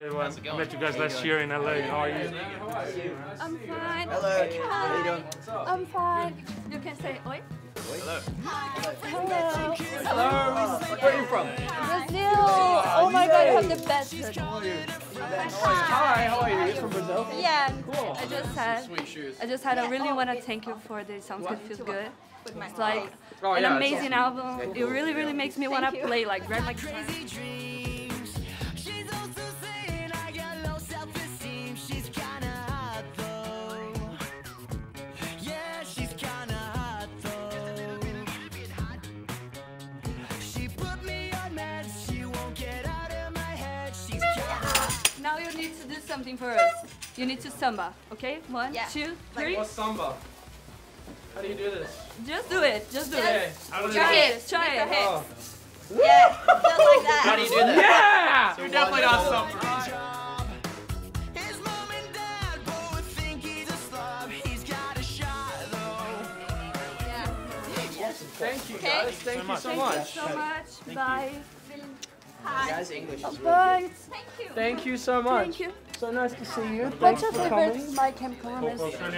Everyone, I met you guys last year in LA. How are you? I'm fine. Hello. Hi. How you doing? I'm fine. You can say oi. Hello. Hello. Hello. Where are you from? Brazil. Oh my god, you have the best food. Hi, how are you? You're from Brazil? Yeah. Cool. I just had. I really want to thank you for the Sounds Good Feels Good. It's like Oh, an yeah, amazing album. It really makes me want to play like grab my guitar. Now you need to do something for us. You need to samba, okay? One, two, three. What's samba? How do you do this? Just do it. Just do Okay. it. How do you Try do it. Try it. Oh. Yeah, just like that. How do you do that? Yeah! You're definitely not samba. Thank you guys. Thank you so much. Thank you so much. Bye. Guys, English is Bye. Thank you so much. Thank you. So nice to see you. What's Thanks your for favorite coming. My Chemical Romance?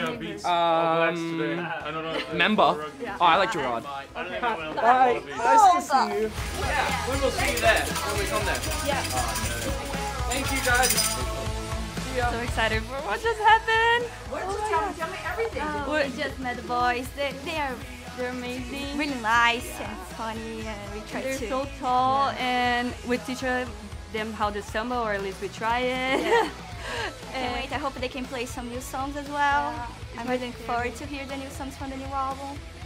Member? Yeah. Oh, I like Gerard. Bye. Nice to see you. Yeah, we will see you there when we come there. Yeah. Thank you guys. See ya. So excited for what just happened. Tell me everything. We just met the boys. They're amazing. Really nice and funny, and we try They're to. so tall, and we teach them how to samba, or at least we try it. Can't wait. I hope they can play some new songs as well. I'm looking forward to hear the new songs from the new album.